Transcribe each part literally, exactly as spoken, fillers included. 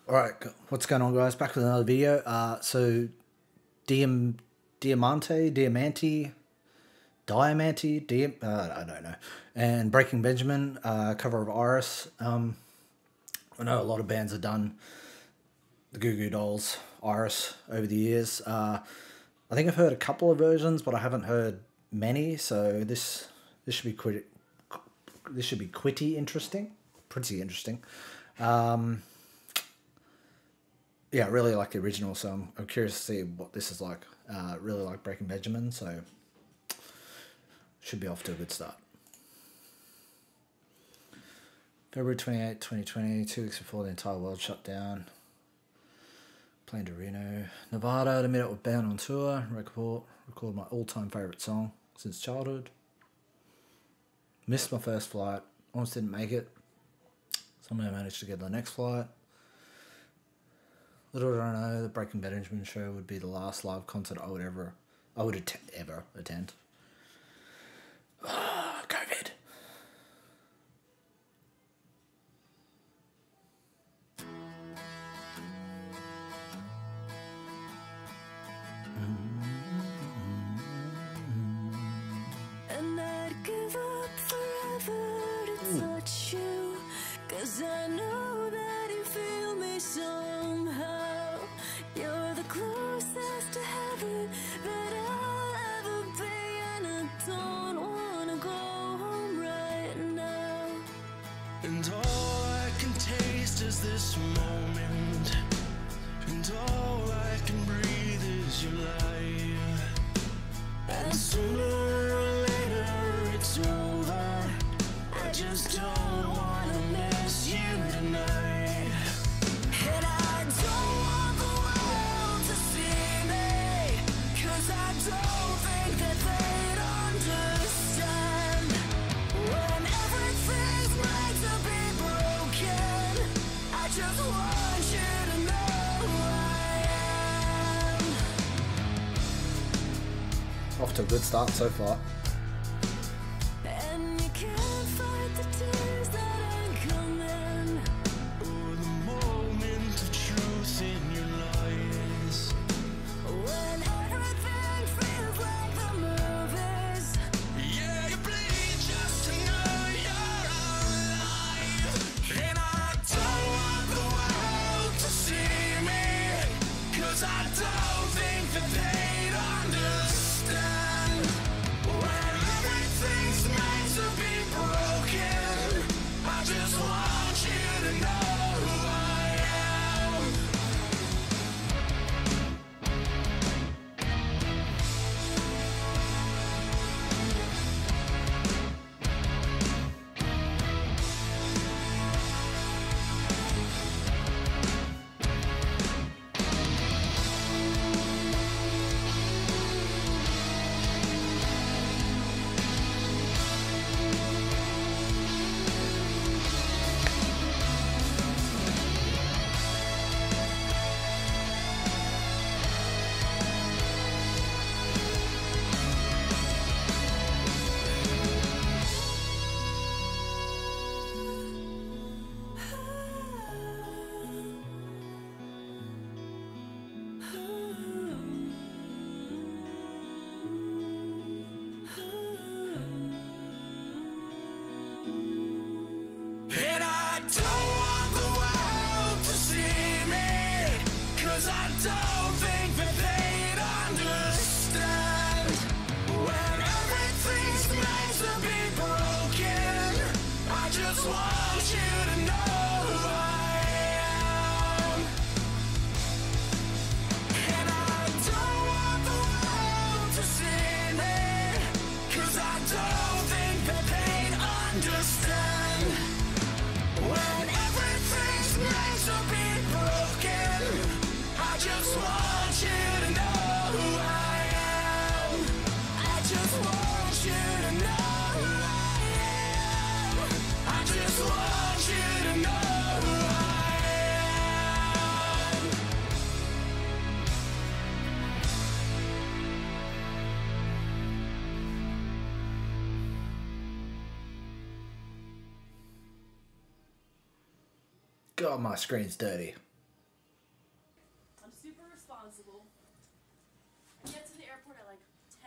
Alright, what's going on, guys? Back with another video. Uh, so, Diam, Diamante, Diamante, Diamante, Diam, uh, I don't know. And Breaking Benjamin, uh, cover of Iris. Um, I know a lot of bands have done the Goo Goo Dolls, Iris, over the years. Uh, I think I've heard a couple of versions, but I haven't heard many. So this this should be quite this should be quitty interesting, pretty interesting. Um, Yeah, I really like the original, so I'm, I'm curious to see what this is like. Uh, really like Breaking Benjamin, so should be off to a good start. February twenty-eighth, twenty twenty, two weeks before the entire world shut down. Plane to Reno, Nevada to meet up with band on tour, record, record my all-time favourite song since childhood. Missed my first flight, almost didn't make it. Somehow managed to get the next flight. Little did I know, the Breaking Benjamin show would be the last live concert I would ever, I would att ever attend. Oh, COVID. And I'd give up forever to touch you, 'cause I know that you feel me somehow. You're the closest to heaven that I'll ever be, and I don't wanna go home right now. And all I can taste is this moment, and all I can breathe is your life. And sooner or later it's over, I just don't wanna miss you tonight. And I don't want the world to see me, 'cause I don't think that they'd understand. When everything's meant to be broken, I just want you to know who I am. Off to a good start so far. And you can't fight the tears that are coming. Or the moment of truth in your lies. When everything feels like the movies. Yeah, you bleed just to know you're alive. And I don't want the world to see me, 'cause I don't think that they'd understand. When everything's meant to be broken, I just want you to know who I am. And I don't want the world to see me, 'cause I don't think that they'd understand. When everything's meant to be broken, I just want you to know who I am. And I don't want the world to see me, 'cause I don't think that they'd understand. When everything's meant to be broken, I just want you to know who I am. I just want you to know who I am. I just want you to know who I am. God, my screen's dirty.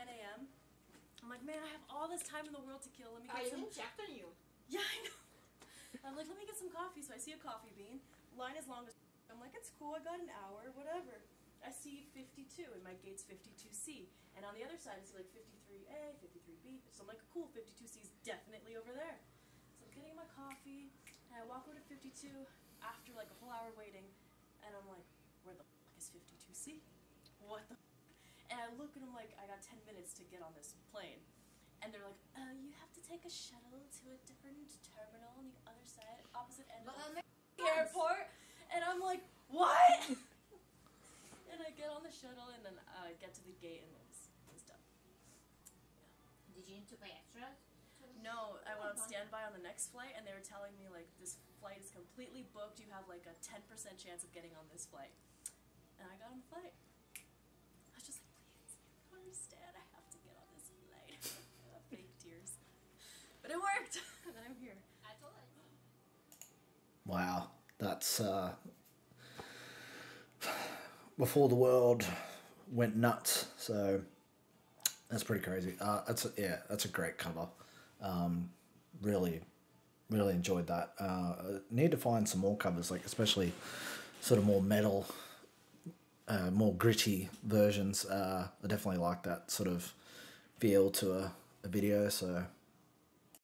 ten A M I'm like, man, I have all this time in the world to kill. Let me I get some. even checked on you. Yeah, I know. I'm like, let me get some coffee. So I see a coffee bean. Line as long as. I'm like, it's cool. I got an hour, whatever. I see fifty-two, and my gate's fifty-two C. And on the other side, I see like fifty-three A, fifty-three B. So I'm like, cool, fifty-two C is definitely over there. So I'm getting my coffee, and I walk over to fifty-two after like a whole hour waiting, and I'm like, where the fuck is fifty-two C? What the fuck? And I look and I'm like, I got ten minutes to get on this plane. And they're like, uh, you have to take a shuttle to a different terminal on the other side, opposite end of the airport. And I'm like, what? And I get on the shuttle and then I uh, get to the gate and it was, it was done. Yeah. Did you need to pay extra? No, I went on standby on the next flight and they were telling me like, this flight is completely booked. You have like a ten percent chance of getting on this flight. And I got on the flight. I was just like, please, you don't understand. I have to get on this flight. Fake tears. But it worked. And I'm here. I told you. Wow, that's uh, before the world went nuts. So that's pretty crazy. Uh, that's a, yeah, that's a great cover. Um, really, really enjoyed that. Uh, need to find some more covers, like especially sort of more metal, uh, more gritty versions. Uh, I definitely like that sort of feel to a, a video. So